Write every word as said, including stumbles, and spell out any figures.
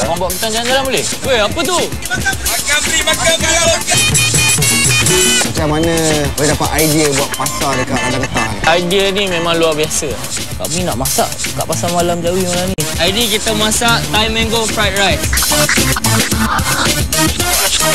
Orang buat kita jalan-jalan boleh? Weh, apa tu? Makan beri, makan beri. Macam mana boleh dapat idea buat pasar dekat Ladang Getah ni? Idea ni memang luar biasa. Kami nak masak kat pasar malam Jawi malam ni. Idea kita masak Thai mango fried rice.